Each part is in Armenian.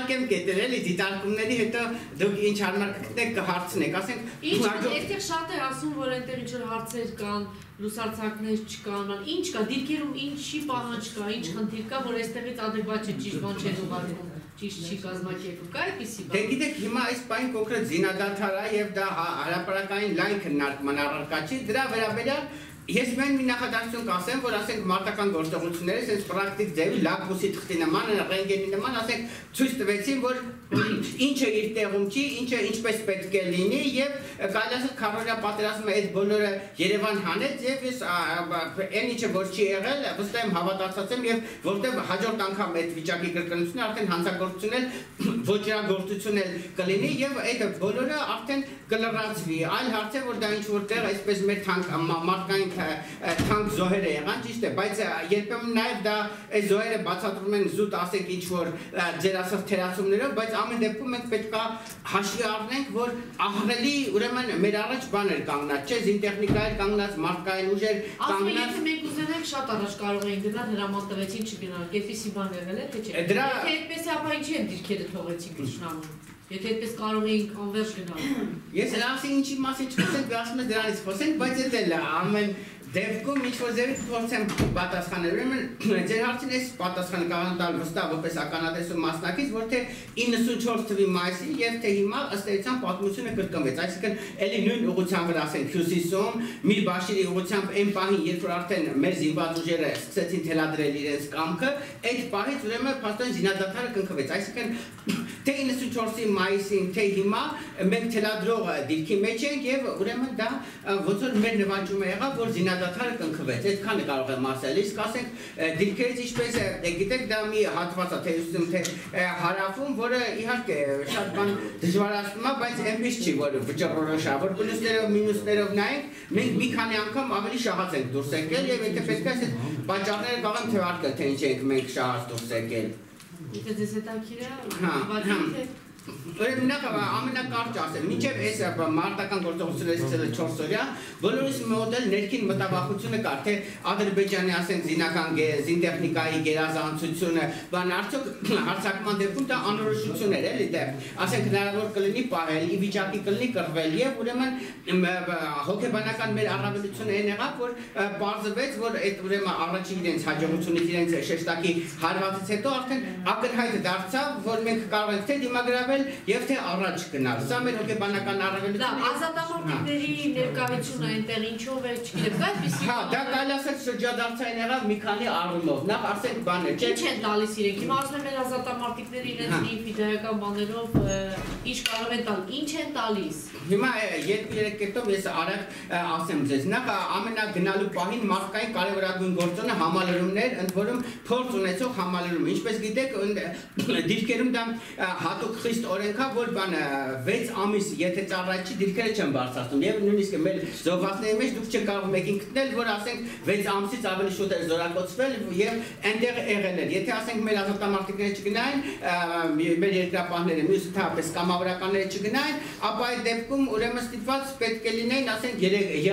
կեմ կետել էլի դիտարկումների հետո դուք ինչ հարմարեք կհարցնեք, ասենք Ինչ այդտեղ շատ է ասում, որ այնտեղ ինչ որ հարցեր կան, լուսարձակներ չկան, ինչ կա, դիրքերում ինչի պահանջ կա, ինչ խնդիր կա, որ այստեղից adekvat չէ, ճիշտ բան չէ ուղարկում, ճիշտ չի կազմակերպում, կա այդպիսի բան։ Դե գիտեք, հիմա այս բան կոնկրետ զինադադար է եւ դա հարաբերական լայն քննարկման առարկա չի, դրա վերաբերյալ Ես մեն մի նախադասություն կասեմ, որ ասենք մարտական գործողությունները sense պրակտիկ ձևի լակմուսի թղթի նման, ռենտգենի նման, ասենք ցույց տվեցին, որ ինչը իր տեղում չի, ինչը ինչպես պետք է լինի եւ կարելի ասել քարորիա պատերազմը այդ բոլորը Երևան հանեց եւ ես այն ինչը որ չի եղել, վստահ եմ հավատացած եմ եւ որտեւ հաջորդ անգամ այդ վիճակի կրկնությունը արդեն հանցագործություն էլ ոչրագործություն էլ կլինի եւ այդ բոլորը արդեն կլրացվի։ Այլ հարց է որ դա ինչ որտեղ այսպես մեր թանկ մարդկային թանկ զոհերը եղան, ճիշտ է, բայց երբեմն նաև դա այս զոհերը բացատրում են զուտ ասենք ինչ որ ձերասրտ թերացումներով, բայց ամեն դեպքում մենք պետք է հաշվի առնենք, որ ահռելի ուրեմն մեր առաջ բաներ կանգնած, չէ, զինտեխնիկա էր կանգնած, մարդկային ուժեր կանգնած։ Ասում մենք ուզենանք շատ առաջ կարող էին գնալ, հրաման տվեցին չգնալ, այդպիսի բան եղել է, թե չէ։ Եթե այդպես է, ապա ինչի են դիրքերը թողեցին ճշնամուն։ Եթե այդպես կարող էինք անվերջ գնալ։ Ես ասի ինչի մասին չխոսենք, ասում եմ դրանից խոսենք, բայց դա էլ ամեն դեպքում ինչ որ ձևի փորձեմ պատասխանել։ Ուրեմն ձեր հարցին էս պատասխանը կարող տալ վստահ որպես ականատեսու մասնակից, որ թե 94 թվականի մայիսին եւ թե հիմա ըստ էության պատմությունը կրկնվեց, այսինքն էլի նույն ուղղությամբ վրա ասենք Հյուսիսում, Միր Բաշիրի ուղղությամբ այն պահին, երբ որ արդեն մեր զինված ուժերը սկսեցին թելադրել իրենց կամքը, այդ պահից ուրեմն փաստորեն զինադադարը կնքվեց, այսինքն թե 94-ի մայիսին, թե հիմա մենք թելադրող դիրքի մեջ ենք եւ ուրեմն դա ոնց որ մեր նվաճումը եղավ, որ զինադադարը կնքվեց, այդքանը կարող եմ ասել, իսկ ասենք դիրքերից ինչպես է, գիտեք դա մի հատված է թե ուսում թե հարավում, որը իհարկե շատ բան դժվարացնում է, բայց այնպես չի, որ վճռորոշ է, որ պլյուսներով մինուսներով նայենք, մենք մի քանի անգամ ավելի շահած ենք դուրս եկել եւ եթե պետք է այս պատճառները կարող եմ թվարկել, թե ինչ ենք մենք շահած դուրս եկել։ Եթե ձեզ հետաքրքիր է, Օրինակ ամենակարճ ասեմ, մինչև այս մարտական գործողությունները սկսել է 4 օրյա, բոլորիս մոդել ներքին մտավախությունը կար, թե Ադրբեջանի ասենք զինական զինտեխնիկայի գերազանցությունը, բան արդյոք հարձակման դեպքում դա անորոշություն էր, էլի դե, ասենք հնարավոր կլինի պահել, ի վիճակի կլինի կռվել եւ ուրեմն հոգեբանական մեր առավելությունը այն եղավ, որ պարզվեց, որ այդ ուրեմն առաջին իրենց հաջողությունից իրենց շեշտակի հարվածից հետո արդեն ակնհայտ դարձավ, որ մենք կարող ենք թե դիմագրավել եւ թե առաջ գնալ։ Սա մեր հոգեբանական առավելությունն է։ Ազատամարտիկների ներկայությունը այնտեղ ինչով է, չգիտեմ, այդպեսի։ Հա, դա կարելի ասել շրջադարձային եղավ մի քանի առումով։ Նախ ասենք բաներ, չէ՞։ Ինչ են տալիս իրենք։ Հիմա ասում են մեր ազատամարտիկները իրենց ֆիդայական բաներով ինչ կարող են տալ, ինչ են տալիս։ Հիմա 2-3 կետով ես արագ ասեմ ձեզ։ Նախ ամենագնալու պահին մարդկային կարևորագույն գործոնը համալրումներ, ընդ որում փորձ ունեցող համալրում։ Ինչպես գիտեք, դիրքերում դա հատուկ խիստ օրենքա, որ բանը 6 ամիս եթե ծառայ չի դիրքերը չեն բարձրացնում եւ նույնիսկ մեր զոհվածների մեջ դուք չեք կարող մեկին գտնել, որ ասենք 6 ամսից ավելի շուտ է զորակոծվել եւ այնտեղ եղել էր։ Եթե ասենք մեր ազատամարտիկները չգնային, մեր երկրապահները մյուս թափես կամավորականները չգնային, ապա այդ դեպքում ուրեմն ստիպված պետք է լինեին, ասենք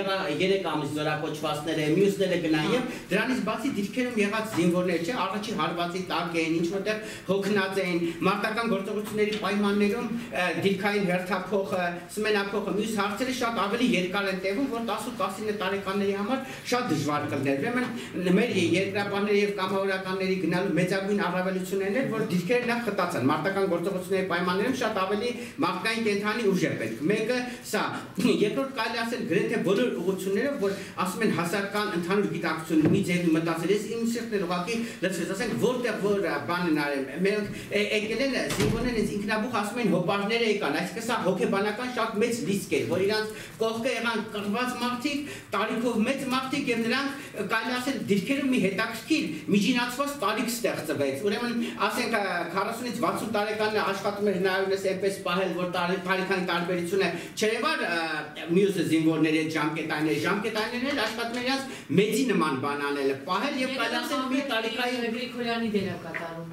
3 ամիս զորակոծվածները, մյուսները գնային եւ դրանից բացի դիրքերում եղած զինվորներ, չէ, առաջի հարվածի տակ էին, ինչ որտեղ հոգնած էին, մարտական գործողությունների պայմաններում դիրքային հերթափոխը, սմենափոխը, մյուս հարցերը շատ ավելի երկար են տևում, որ 10-19 տարեկանների համար շատ դժվար կլներ։ Ուրեմն մեր երկրապահների եւ կամավորականների գնալու մեծագույն առավելությունն էր, որ դիրքերը նախ խտացան։ Մարտական գործողությունների պայմաններում շատ ավելի մարդկային կենթանի ուժ է պետք։ Մեկը սա, երկրորդ կարելի ասել գրեթե բոլոր ուղղություններով, որ ասում են հասարակական ընդհանուր գիտակցություն մի ձևի մտածել, ես իմ սիրտն ուղղակի լցվեց, ասենք որտեղ որ բանն արել, մենք եկել են զինվորները ինքնաբուխ ասում են հոպարները եկան, այսինքն սա հոգեբանական շատ մեծ ռիսկ էր, որ իրանց կողքը եղան կռված մարդիկ, տարիքով մեծ մարդիկ եւ նրանք կարելի ասել դիրքերում մի հետաքրքիր միջինացված տարիք ստեղծվեց։ Ուրեմն ասենք 40-ից 60 տարեկան աշխատում էր հնարավորինս այնպես պահել, որ տարիքային տարբերությունը չերևար մյուս զինվորների ժամկետայիններն էլ աշխատում են իրաց մեծի նման բան անել, պահել եւ կարելի ասել մի տարիքային Գրիգորյանի դերակատարումը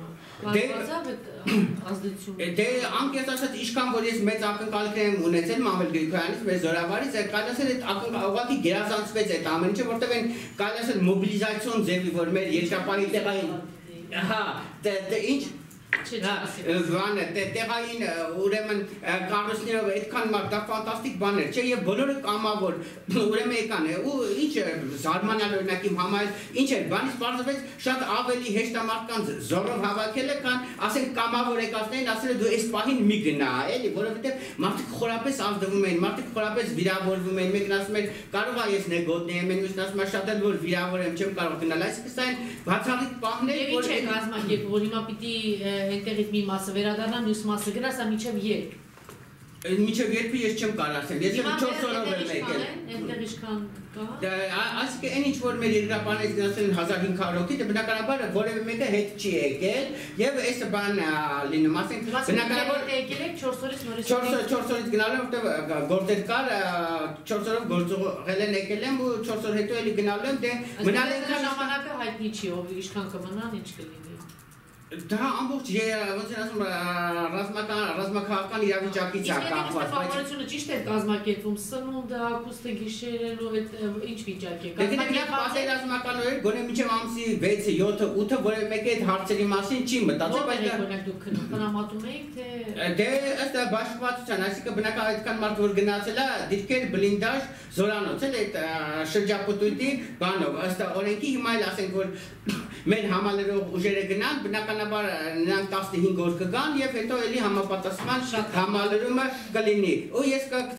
Դե անկեղծ ասած ինչքան որ ես մեծ ակնկալիք եմ ունեցել Մամել Գրիգորյանից, մեր զորավարից, կարելի ասել այդ ակնկալիքը գերազանցվեց այդ ամեն ինչը, որտեղ են կարելի ասել մոբիլիզացիոն ձևի, որ մեր երկրապահի տեղային հա, դե ինչ բանը տեղային ուրեմն կառույցներով այդքան մարդ դա ֆանտաստիկ բան էր, չէ, եւ բոլորը կամավոր ուրեմն եկան ու ինչ զարմանալ օրինակ իմ համար ինչ էր, բանից բարձրացեց շատ ավելի հեշտ է մարդկանց զորով հավաքելը, քան ասենք կամավոր եկածներին ասել դու այս պահին մի գնա, էլի, որովհետեւ մարդիկ խորապես ազդվում են, մարդիկ խորապես վիրավորվում են, մեկն ասում է կարող է ես նեգոդնի եմ, մյուսն ասում է շատ էլ որ վիրավոր եմ, չեմ կարող գնալ, այսինքն սա այն բացառիկ պահներ, որ ինչ է կազմակերպ, որ հիմա պիտի այնտեղից մի մասը վերադառնա, մյուս մասը գնա, սա մինչև երբ։ Մինչև երբի ես չեմ կարող ասել, ես եմ 4 օրով եմ եկել։ Այնտեղ ինչքան կա։ Այսինքն այն ինչ որ մեր երկրապահներից գնացել են 1500 հոգի, դա բնականաբար որևէ մեկը հետ չի եկել եւ այս բան լինում, ասենք բնականաբար եկել եք 4 օրից նորից 4 օրից գնալու որտեղ գործեր կար 4 օրով գործողել են եկել եմ ու 4 օր հետո էլի գնալու եմ դե մնալ են ժամանակը հայտնի չի ով ինչքան կմնան ինչ կլինի դա ամբողջ ոնց են ասում ռազմաքաղաքական իրավիճակից է կախված բայց ճիշտ է կազմակերպվում սնունդը հագուստը գիշերելու այդ ինչ վիճակ է պատերազմական օրեր գոնե մինչև ամսի 6-ը 7-ը 8-ը որևէ մեկը այդ հարցերի մասին չի մտածել բայց դա դուք քննադատում եք թե դե ըստ բաշխվածության այսինքն բնական այդքան մարդ որ գնացել է դիրքեր բլինդաժ զորանոց էլ այդ շրջապտույտի բանով ըստ օրենքի հիմա էլ ասենք որ մեր համալրող ուժերը գնան բնականաբար նրանք 15 օր կգան եւ հետո էլի համապատասխան համալրումը կլինի ու ես